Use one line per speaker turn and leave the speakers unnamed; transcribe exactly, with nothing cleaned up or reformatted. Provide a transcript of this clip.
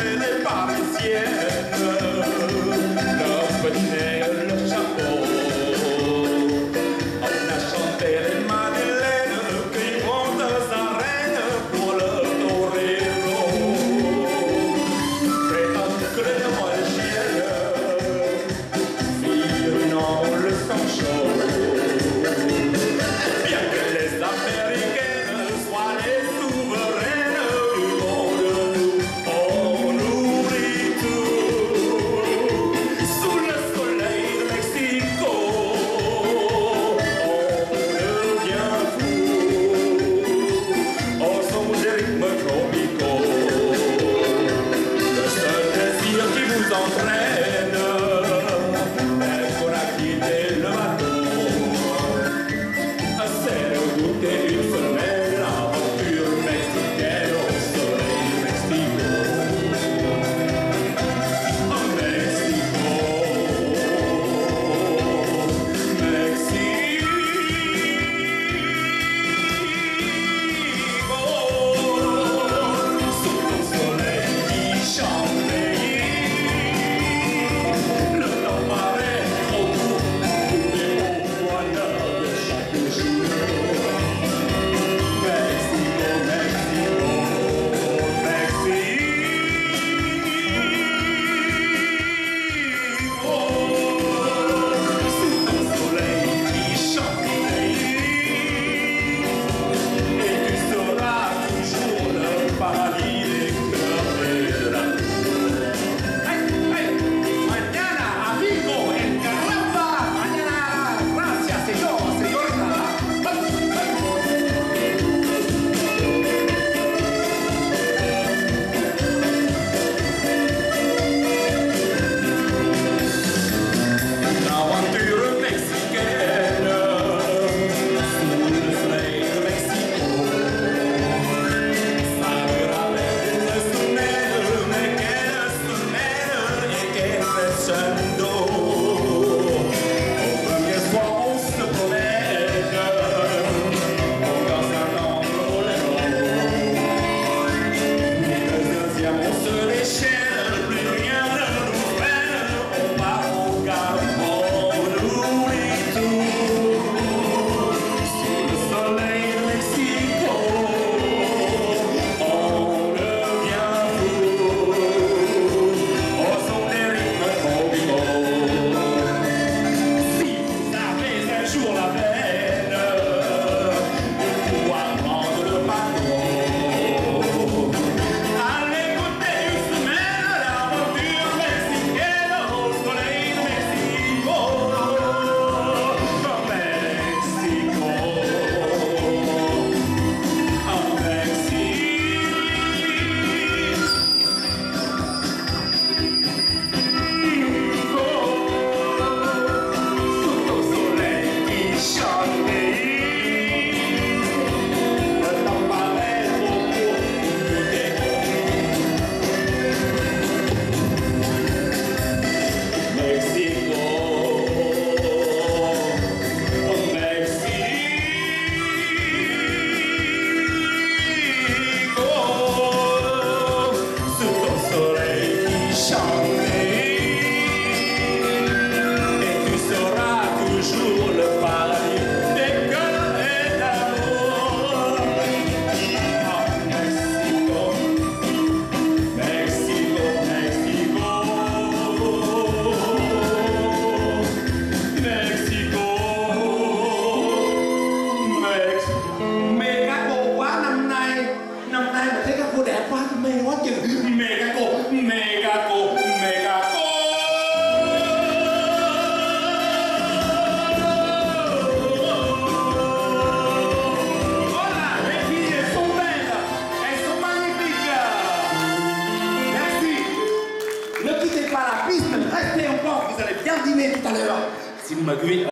et les parisiennes, le bonnet, le chapeau. On a chanté les madeleines qui vont aux arènes pour le torero. Prétendent que les demoiselles filles n'ont le sang chaud. Bien que les Américaines soient les souveraines du monde, on oublie tout. Sous le soleil de Mexico, on devient fou. Au son des rythmes tropicaux, le seul désir qui vous entraîne est qu'on a quitté le bateau. C'est le goûter d'une semaine, l'aventure mexicaine au soleil de Mexico. Oh, Mexico, Mexico, sous ton soleil qui chante, le temps paraît trop court pour des beaux bonheurs de chaque jour. Mexico, Mexico, Mexico, sous ton soleil qui chante, et tu seras toujours le paradis des cœurs et de l'amour. Hey, hey, mañana, amigo, en caramba, mañana, gracias, señor, señorita. L'aventure mexicaine, sous le soleil de Mexico, ça dura une semaine, mais quelle semaine et quel crescendo. Au premier soir on se promène, on danse un tango bolero. Puis le deuxième on se déchaîne, plus rien ne nous freine, on part au Gabon, on oublie tout. Sous le soleil de Mexico, on devient fou. Au son des rythmes tropicaux. Si vous avez un jour la peine de pouvoir prendre le bateau, allez goûter une semaine l'aventure mexicaine au soleil de Mexico. Oh, Mexico, oh, Mexico, sous ton soleil qui chante, le temps paraît trop court pour des Mexico, oh, Mexico, sous ton soleil qui chante, et tu seras toujours le paradis des cœurs et d'amour. Ah, Mexico, Mexico, Mexico, Mexico, Mexico. Mega cô quá năm nay, năm nay mà thấy các cô đẹp quá thì mê quá chừng. Mega cô, mega cô, mega cô. Voilà, les filles, elles sont belles, elles sont magnifiques. Merci. Ne quittez pas la piste, restez encore, vous allez bien dîner tout à l'heure. Si vous m'accueillez.